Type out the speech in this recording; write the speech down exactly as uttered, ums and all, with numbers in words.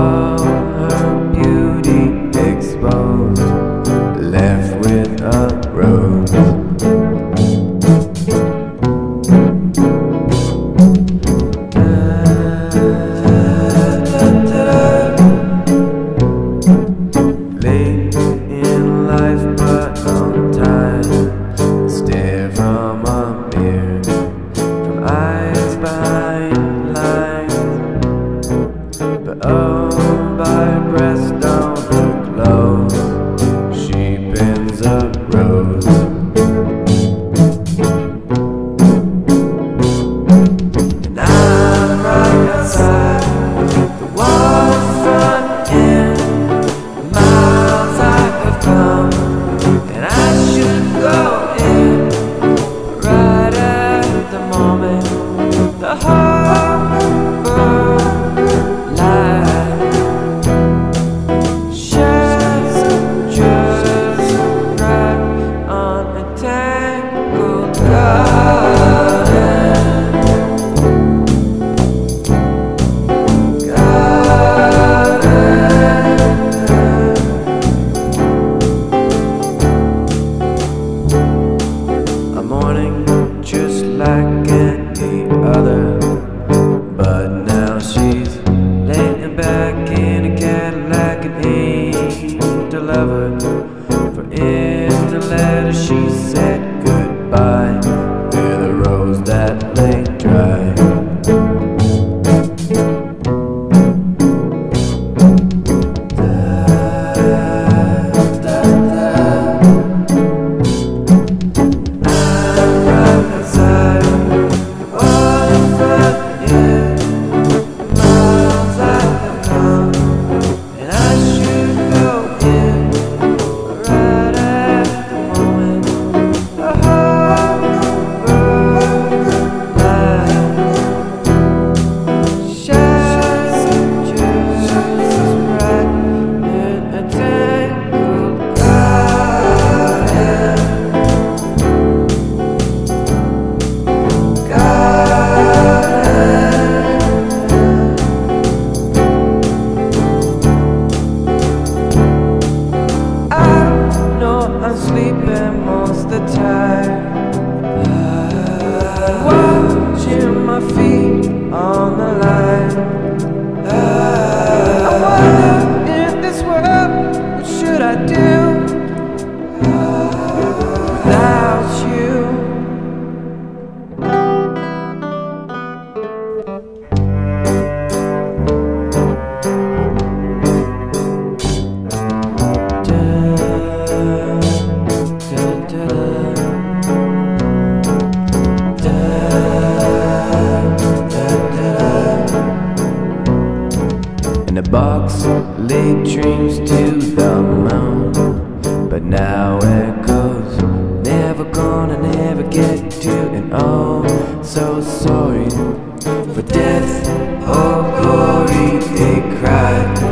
all her beauty exposed, left with a rose. Late in life but on time, stare from a mirror, from eyes behind lines. But oh, by her breast on her clothes, she bends a rose. And I'm right outside the waterfront inn. Miles I have come, and I should go in, but right at the moment the harbor light shines just right on a tangled garden. A morning just like any other, but now she's laying back in a Cadillac and ain't a lover. For in the letter she said goodbye with a rose that lay dry. I'm sleeping most of the time, watching my feet on the line. I wonder in this world, what should I do without you? In a box, laid dreams to the moon, but now it goes, never gonna never get to. And oh, so sorry for death or glory, they cried.